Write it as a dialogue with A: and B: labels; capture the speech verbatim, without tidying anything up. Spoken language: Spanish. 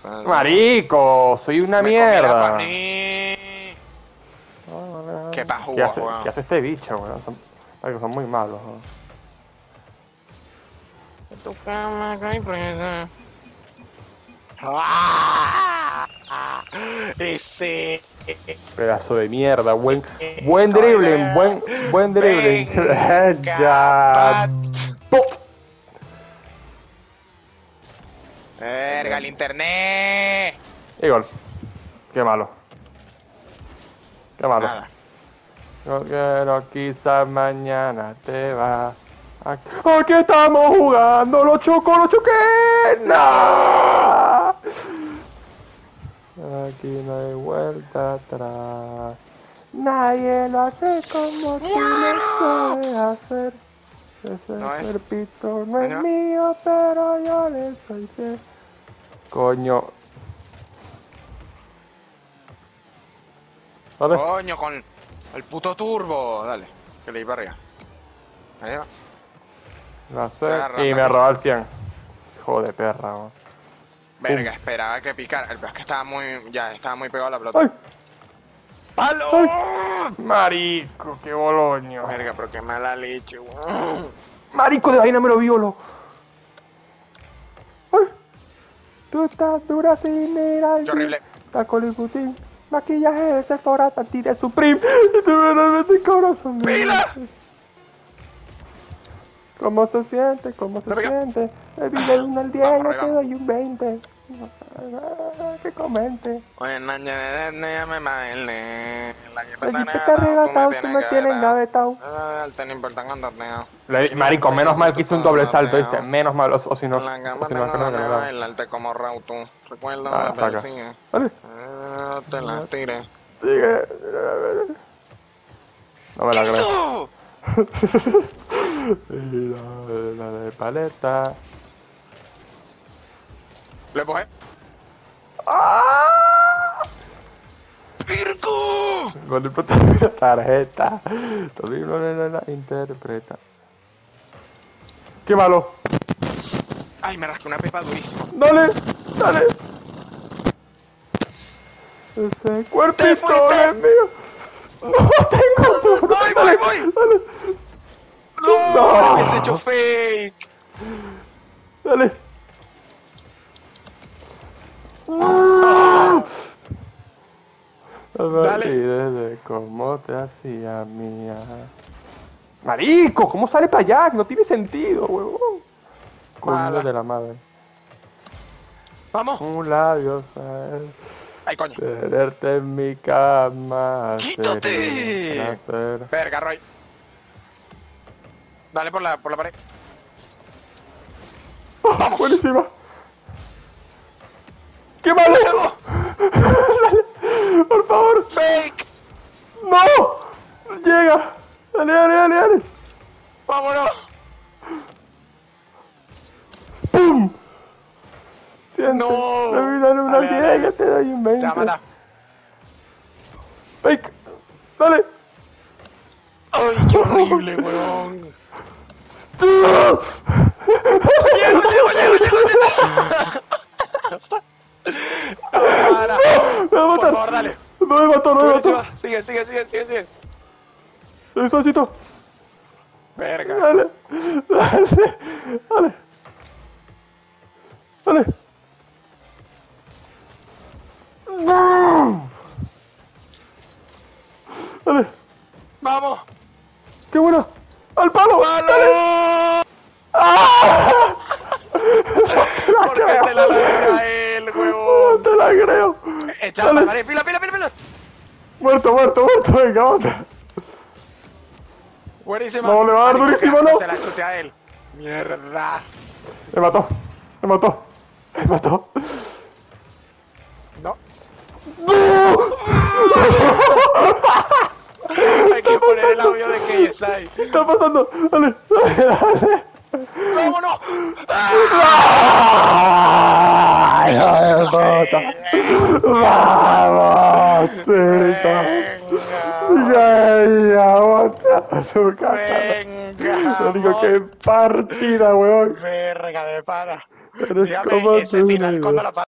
A: Marico, soy una
B: Me
A: mierda.
B: comí la Qué pajugo,
A: ¿Qué hace,
B: weón.
A: ¿Qué hace este bicho, weón? Son, marico, son muy malos, weón.
B: En tu cama cae presa. ¡Ah! Ese.
A: Pedazo de mierda, buen, buen dribbling, buen, buen dribbling. Ya. ¡Pop!
B: Verga, el internet.
A: Y gol. Qué malo. Qué malo.
B: Nada.
A: Yo quiero, quizás mañana te va. Aquí, aquí estamos jugando, lo choco, lo choqué. ¡No! Aquí no hay vuelta atrás. Nadie lo hace como tú lo sabes hacer. Ese
B: No es.
A: cuerpito no es
B: No.
A: mío, pero yo le soy fiel. Coño. ¿Vale?
B: Coño, con el puto turbo. Dale, que le di para arriba. Ahí va.
A: Lo sé.
B: Agarra,
A: Y me
B: papi.
A: robó el cien. Hijo de perra, weón.
B: Verga, esperaba que picara. El peor es que estaba muy. Ya, estaba muy pegado a la pelota.
A: ¡Ay!
B: ¡Palo!
A: Marico, qué boloño.
B: Verga, pero qué mala leche, weón.
A: Marico, de vaina me lo violo. ¡Ay! Tú estás dura sin ir al
B: Qué horrible.
A: taco licutín. Maquillaje de Sephora, Tanti de Supreme. Y tú realmente corazón.
B: ¡Pila!
A: ¿Cómo se siente? ¿Cómo se
B: No, venga.
A: siente? Me pide uno al diez,
B: Vamos,
A: yo
B: arriba.
A: te doy un veinte. Que comente.
B: Oye, no, ya me bailé. La
A: Me dice que arrebatado, tú me tienes engavetado.
B: Te no importa cuando tengo.
A: Le- Marico, menos mal que hizo un doble salto, ¿viste? Menos mal, o, o si no,
B: En la cama
A: o si no, es que
B: tengo
A: no me
B: ganas de
A: quedaba.
B: bailarte como Rautu. Recuerdo
A: Ah,
B: de
A: saca.
B: Persigue.
A: Vale,
B: Ah, te la tiré.
A: sigue. No me la creo. Y la, la de paleta.
B: Le empujé.
A: ¡Ah!
B: ¡Virgo!
A: Gol de tarjeta. Todavía no la interpreta. ¡Qué malo!
B: Ay, me rasqué una pepa durísima.
A: ¡Dale! ¡Dale! Ese cuerpito
B: fuiste!
A: es mío. ¡No tengo duro!
B: ¡Voy, voy, voy!
A: ¡Dale!
B: ¡No!
A: No.
B: ¡Me has hecho fake!
A: ¡Dale! No me
B: Dale.
A: olvides de cómo te hacía mía. Marico, ¿cómo sale para allá? No tiene sentido, huevón. Coño
B: Mala.
A: de la madre.
B: ¡Vamos!
A: Un labio, ¿sabes?
B: ¡Ay, coño!
A: Tenerte en mi cama.
B: ¡Quítate!
A: sería un placer.
B: Verga, Roy. Dale por la, por la pared.
A: ¡Oh, buenísima! ¡Qué malo! Dale, por favor.
B: ¡Fake!
A: ¡No! ¡Llega! ¡Dale, dale, dale, dale!
B: ¡Vámonos!
A: ¡Pum! Siente.
B: No.
A: Me dale una
B: Dale, dale.
A: diez, te doy un
B: Te va a
A: veinte.
B: matar.
A: ¡Fake! ¡Dale!
B: ¡Ay, qué horrible, weón!
A: ¡Ah!
B: ¡Llego, llego, llego, llego, llego! ¡Para!
A: ¡Me va a
B: Por
A: matar!
B: favor, dale.
A: ¡No me mató, no me mató!
B: Buenísima. Sigue, sigue, sigue, sigue, sigue.
A: ¡Despacito!
B: Verga.
A: Dale, dale, dale, dale. ¡No! Dale,
B: ¡Vamos!
A: qué bueno. ¡Al palo! ¡Dale!
B: ¡Palo!
A: ¡Ah!
B: ¿Por qué se la lanza a él,
A: No
B: huevón?
A: te la creo.
B: Echa
A: Dale.
B: la pared. ¡Pila, pila, pila, pila!
A: Muerto, muerto, muerto. Venga, otra.
B: Buenísima.
A: No, le va a dar
B: Marico,
A: durísimo,
B: qué asco,
A: ¿no?
B: Se la chuté a él. Mierda.
A: Me mató, me mató, me mató.
B: No.
A: ¡No!
B: Hay que poner el audio de K S I.
A: ¿Qué está pasando? Dale, dale, dale.
B: ¡Vámonos!
A: ¡Ay, hijo de puta! ¡Vamos, Cita!
B: Venga.
A: ¡Ya, ya, otra! A su casa.
B: Venga.
A: Te digo que partida, weón.
B: Verga de pana.
A: Eres
B: Dígame
A: como
B: ese
A: tú,
B: final
A: amigo.
B: cuando la